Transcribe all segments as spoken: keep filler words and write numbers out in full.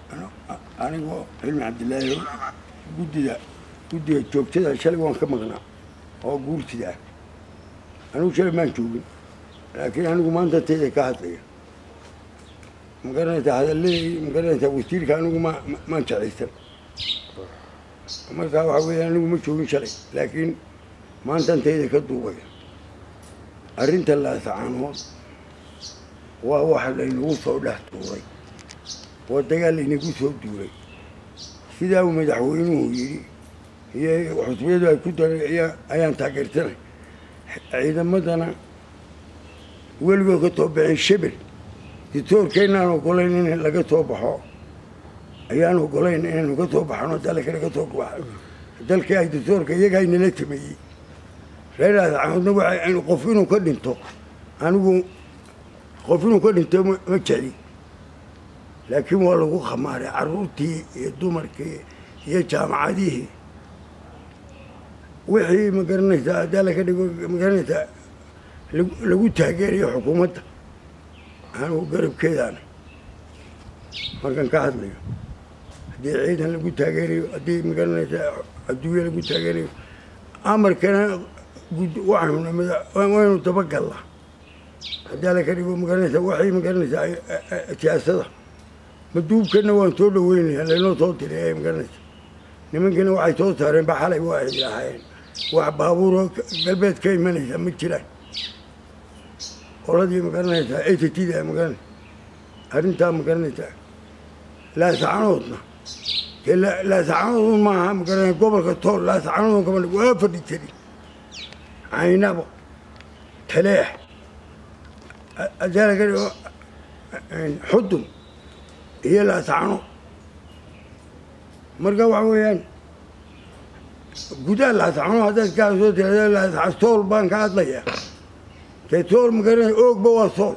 anigoo cilmi cabdilaahi guddiga guddiga joogtada shalay waan ka maqnaa oo guurtida ah anigu shalay maan joogin laakiin anigu maanta tayda ka hadlaya ma garanaysaa hadalladii ma garanaysaa wasiirka anigu ma maan jeclaysan markaa waxaa weeye anigu ma joogin shalay laakiin maantan tayda ka duubaya arrinta laasacaanood waa waxa laynagu soo dhex tuuray oo dagaal laynagu soo duulay sidaa uu madaxweynuhu yidhi iyo xusbiyadu ay ku daray ayaan taageersanay ciidamadana weligood ka soo baxeen shebel ditoorkeennaan ogolayn in laga soo baxo ayaan ogolayn inaynu ka soo baxano dalka laga soo baxo dalkii ay ditoorka iyaga aynala tameeyey reer laasacaanoodna waxa qof inuu ka dhinto anigu qof inuu ka dhinto ma jecli laakiin waa lagu khamaaray carruurtii iyo dumarkii iyo jaamacadihii wixii ma garanaysaa haddaa laga dhigo ma garanaysaa lagu taageerayo xukuumadda anigu garabkeedaana markan ka hadlayo haddii ciidan lagu taageerayo haddii ma garanaysaa adduunya lagu taageerayo amarkana waxaanu waynu dabagallaa haddaa laga dhigo ma garanaysaa waxay ma garanaysaa siyaasada maduubkana waan soo dhaweynayaa laynoo soo diray ma garanaysaa nimankiina waxay soo saareen ba xalay waa ay lahaayeen wax baabuuroo galbeed ka imanaysa ma jiraan qoladii ma garanaysaa atida ma garanaysa arrintaa ma garanaysaa laasacanoodna dee laasacanood maaha ma garanaysa gobolka tool laasacanood kama waa fadhi jirin caynabo taleex haddaa laga dhigo xudum iyo laasacanood marka waxa weeyaan gudaha laasacanood haddaad kaa soo tirada laasaca sool baan ka hadlayaa dee sool ma garanay oogba waa sool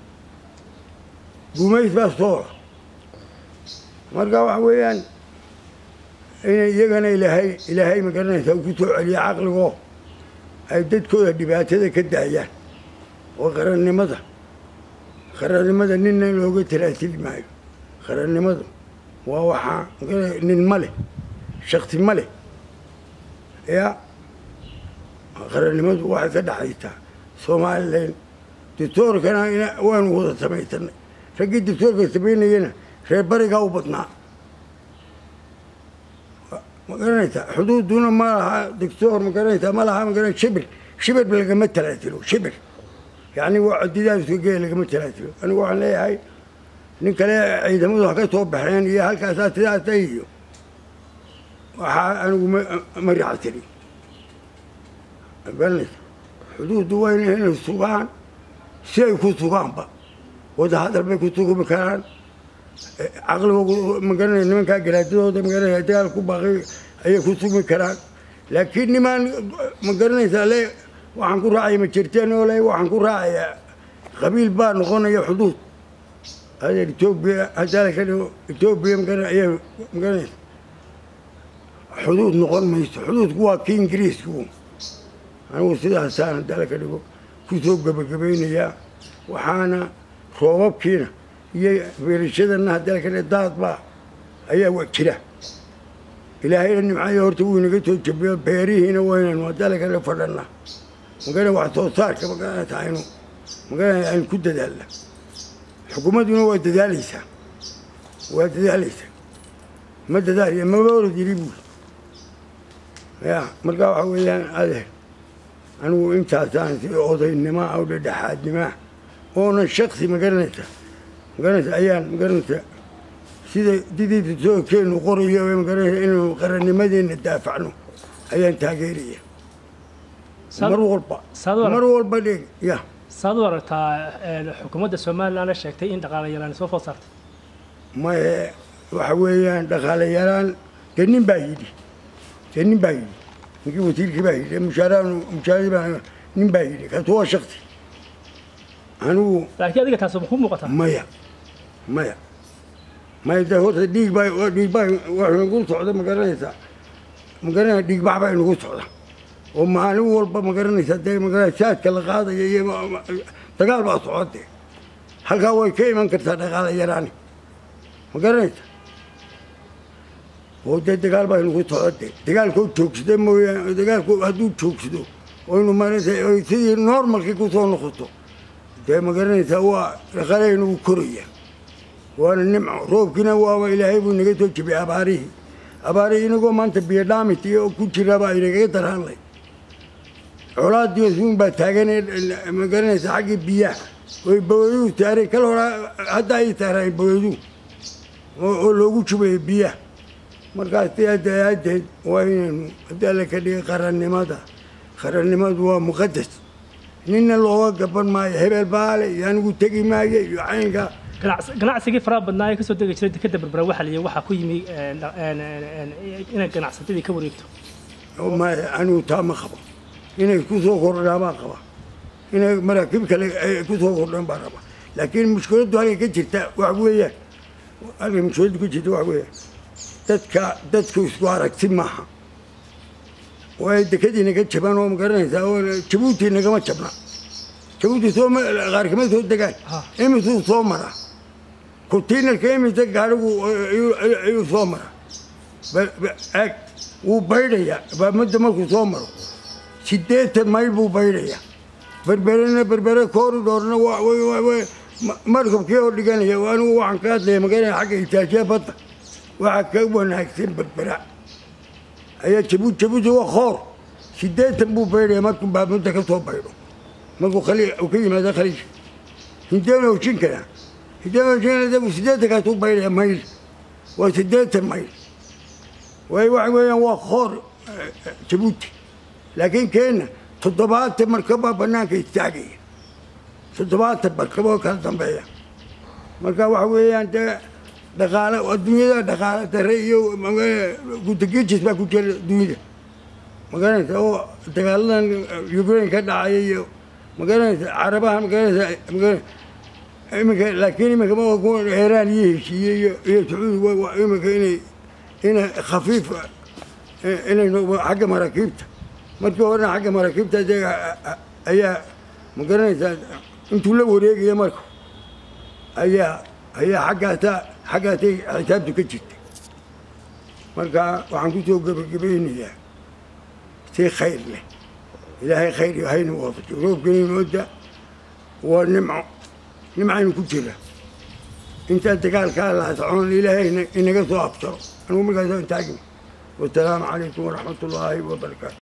gumays baa soola marka waxa weeyaan inay iyagana ilaahay ilaahay ma garanaysaa ku soo celiya caqligoo ay dadkooda dhibaatada ka daayaan oo qarannimada qarannimada ninna looga talaasili maayo qarannimadu waa waxaa nin ma leh shaksi ma leh yaa qarannimadu waxay ka dhaxaysaa somalilan dictoorkana waanu wada samaysanay raggii dictoorka samaynayana reer barigaa u badnaa ma garanaysaa xuduuduna ma laha dictoor ma garanaysaa ma laha ma garan shibir shibir lagama talaasilo shibir yacni waa codidaasku gee lagama talaasilo anigu waxaan leeyahay nin kale ciidamadu ha ka soo baxeen iyo halkaasaa sidaasa iyo waxaa anigu ma raacsani garanaysa xuduuddu wayna inay sugaan si ay ku sugaanba wada hadal bay ku sugmi karaan caqligoogu ma garanaya nimankaa garaadadooda ma garanaya dagaal ku baaqay ayay ku sugmi karaan laakiin nimaan ma garanaysaa le waxaan ku raacaya ma jirteen oo le waxaan ku raacayaa qabiil baa noqonaya xuduud هذا إثيوبيا هذا كانوا إثيوبيا مكان أيه مكان حدود نقول ما يست حدود قوة كين إنجليز قوم أنا وصلت سنة هذا كانوا كتب قبل قبلين يا وحنا خواب كينا يه في الشدة إن هذا كان الضغط با أيه وكذا إلى هاي إني معي أرتوين قلت تبي بيري هنا وين وهذا كان فرنا مكان واحد صار كم كان تعينه مكان يعني كده دلله حكومتنا waa dadaalaysaa waa dadaalaysaa ma dadaaliya ma wada diribul ya marka waxa weeyaan adeer anigu intaasaan si odaynimo oo dhexaadnimo oo shakhsi ma garanaysa ma garanaysa ayaan ma garanaysa sida didida soo keenu qorayo ma garanaysa inuu qarannimadeena daafacno ayaan taageeraya mar walba mar walba dhig ya saad u aragtaa xukuumadda Soomaaliland sheegtay in dhaqaale yaraan soo food saartay ma waxa weeyaan dhaqaale yaraan nin baa yidhi nin baa yidhi ninkii wasiirkii baa yidhi mushaaraan mushaari baa nin baa yidhi ka too shaqti anigu laakiin adiga taas ma ku muuqataa maya maya maya da horta dhiig baa dhiig baa wax lagu socdo ma garanaysaa ma garanaysaa dhiig baa baa lagu socdo oo maalin walba ma garanaysaa dee ma garanaysaa saadka la qaadayo iyo dagaal baa socotay halkaa way ka iman kartaa dhaqaale yaraani ma garanaysaa oo dee dagaal baa inagu socotay dagaalkoo joogsada mooyaane dagaalku hadduu joogsado oo inu maaragtay oy sidii normalkii ku soo noqoto dee ma garanaysaa waa dhaqalayna wuu koraya waana nimco roobkiina waaba ilaahay buu inaga soo jebiyey abaarihii abaarihii inagoo maanta biyo dhaamit iyo ku jiraabaa inagaga daraanlay colaadii suun baa taagan ma garanaysaa xaggii biyaha oy bawaduhu taaray kal hora hadda ay taaraan bawaduhu oo loogu jubayay biyaha markaas daadeed waa inaynu haddii alla ka dhigay qarannimada qarannimadu waa muqadas ninna looga gaban maayo hebel baale iyo anigu tegi maayo iyo caynka ganacsigii faraha badnaa ee kasoo degi jiray dekeda berbera waxa la yidhi waxaa ku yimi inay ganacsatadii ka wareegto maya anigu taa ma qabo inay ku soo kordhaan baan qaba inay maraakiib kale ku soo kordhaan baan raba laakiin mushkiladdu halkay ka jirta wax weeyaan halkay mushkiladdu ka jirta wax weeyaan dadka dadku isku aragti maaha way dekadii naga jaban oo ma garanaysaa oo jabuuti nagama jabna jabuuti soo qaar kama soo degaan imisuu soo mara kutiinarka imisa gaarigu ayuu soo mara ag wuu baydhayaa baamada markuu soo maro sideetan mayl buu baydhayaa berberena berbere kooridoorna markabkii oo dhiganaya anigu waxaan ka hadlaya magaranaya xagga itaajiya badda waxaa ka wanaagsan berbera ayaa jabuuti jabuuti waa khoor sideetan buu baydhaya markuu baamada ka soo baydho markuu ka yimaado khaliij hindeen ojinkana hindeen ojinkana sideetankaasuu baydhaya mayl waa sideetan mayl way waxa weeyaan waa khoor jabuuti laakiin keenna toddobaatan markabaa bannaanka istaagaya toddobaatan markaboo kala dambeeya marka waxa weeyaan dee dhaqaale adduunyada dhaqaale dare iyo gudagejis baa ku jira adduunyada magaranaysa oo dagaaladan ukraine ka dhacaya iyo magaranaysa carabaha magaranaysa iminka laakiin iminka ma iiraan iyo heshiiye iyo iyo sacuudi iminka inay inay khafiif inay xagga maraakiibta markii horena xagga maraakiibta ayaa ma garanaysaa intuu la wareegaya marka ayaa ayaa xaggaasa xaggaasay xisaabtu ka jirtay marka waxaan ku soo gebagabaynayaa si khayr leh ilaahay khayr iyo hayna waafajiyo roobkani nooda waa nimco nimcaynu ku jira intaa dagaalkaa laha socon ilaahay inaga soo absaro anigu markaasaan taagin wasalaamu calaykum waraxmat ullaahi wabarakaatu